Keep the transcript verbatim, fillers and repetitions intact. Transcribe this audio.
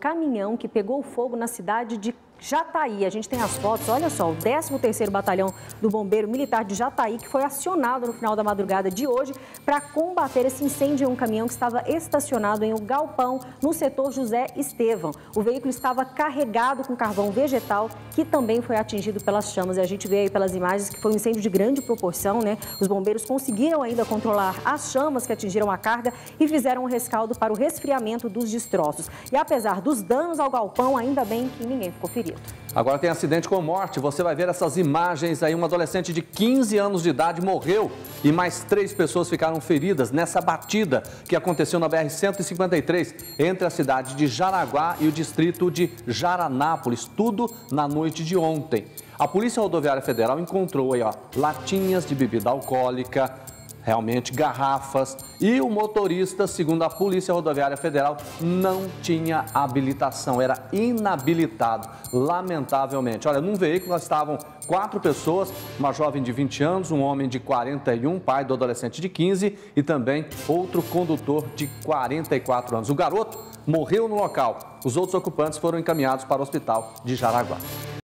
caminhão que pegou fogo na cidade de Jataí. A gente tem as fotos, olha só, o décimo terceiro Batalhão do Bombeiro Militar de Jataí, que foi acionado no final da madrugada de hoje para combater esse incêndio em um caminhão que estava estacionado em um galpão no setor José Estevão. O veículo estava carregado com carvão vegetal, que também foi atingido pelas chamas. E a gente vê aí pelas imagens que foi um incêndio de grande proporção, né? Os bombeiros conseguiram ainda controlar as chamas que atingiram a carga e fizeram um rescaldo para o resfriamento dos destroços. E apesar dos danos ao galpão, ainda bem que ninguém ficou ferido. Agora tem acidente com morte, você vai ver essas imagens aí, um adolescente de quinze anos de idade morreu e mais três pessoas ficaram feridas nessa batida que aconteceu na B R cento e cinquenta e três, entre a cidade de Jaraguá e o distrito de Jaranápolis, tudo na noite de ontem. A Polícia Rodoviária Federal encontrou aí, ó, latinhas de bebida alcoólica, realmente garrafas, e o motorista, segundo a Polícia Rodoviária Federal, não tinha habilitação, era inabilitado, lamentavelmente. Olha, num veículo estavam quatro pessoas, uma jovem de vinte anos, um homem de quarenta e um, pai do adolescente de quinze, e também outro condutor de quarenta e quatro anos. O garoto morreu no local, os outros ocupantes foram encaminhados para o hospital de Jaraguá.